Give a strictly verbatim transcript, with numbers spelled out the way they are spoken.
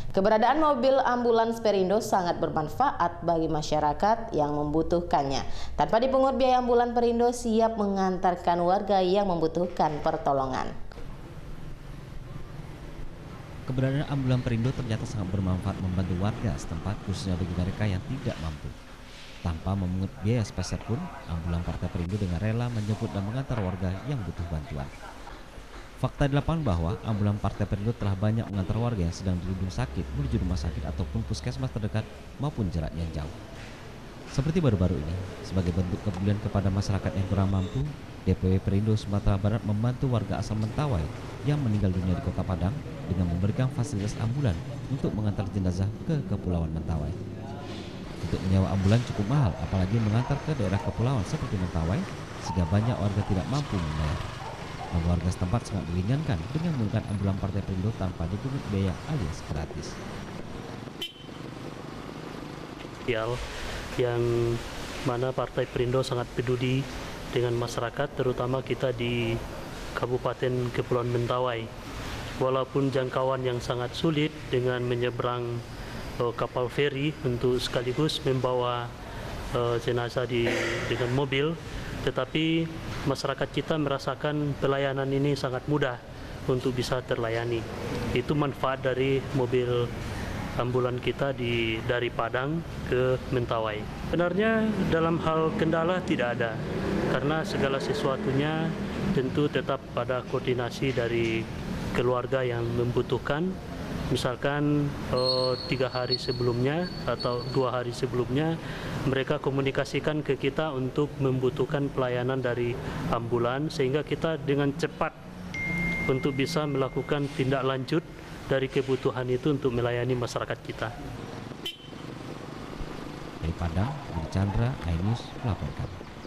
Keberadaan mobil ambulans Perindo sangat bermanfaat bagi masyarakat yang membutuhkannya. Tanpa dipungut biaya, ambulan Perindo siap mengantarkan warga yang membutuhkan pertolongan. Keberadaan ambulan Perindo ternyata sangat bermanfaat membantu warga setempat, khususnya bagi mereka yang tidak mampu. Tanpa memungut biaya sepeser pun, ambulan Partai Perindo dengan rela menjemput dan mengantar warga yang butuh bantuan. Fakta di lapangan bahwa ambulan Partai Perindo telah banyak mengantar warga yang sedang dirundung sakit menuju rumah sakit ataupun puskesmas terdekat maupun jarak yang jauh. Seperti baru-baru ini, sebagai bentuk kepedulian kepada masyarakat yang kurang mampu, D P W Perindo Sumatera Barat membantu warga asal Mentawai yang meninggal dunia di Kota Padang dengan memberikan fasilitas ambulan untuk mengantar jenazah ke Kepulauan Mentawai. Untuk menyewa ambulan cukup mahal, apalagi mengantar ke daerah kepulauan seperti Mentawai, sehingga banyak warga tidak mampu membayar. Warga setempat sangat diringankan dengan menggunakan ambulan Partai Perindo tanpa dipungut biaya alias gratis. Yang mana Partai Perindo sangat peduli dengan masyarakat, terutama kita di Kabupaten Kepulauan Mentawai. Walaupun jangkauan yang sangat sulit dengan menyeberang uh, kapal feri untuk sekaligus membawa uh, jenazah di, dengan mobil, tetapi masyarakat kita merasakan pelayanan ini sangat mudah untuk bisa terlayani. Itu manfaat dari mobil ambulan kita di dari Padang ke Mentawai. Sebenarnya dalam hal kendala tidak ada, karena segala sesuatunya tentu tetap pada koordinasi dari keluarga yang membutuhkan. Misalkan oh, tiga hari sebelumnya atau dua hari sebelumnya mereka komunikasikan ke kita untuk membutuhkan pelayanan dari ambulan, sehingga kita dengan cepat untuk bisa melakukan tindak lanjut dari kebutuhan itu untuk melayani masyarakat kita. Dari Padang, Budi Chandra, iNews melaporkan.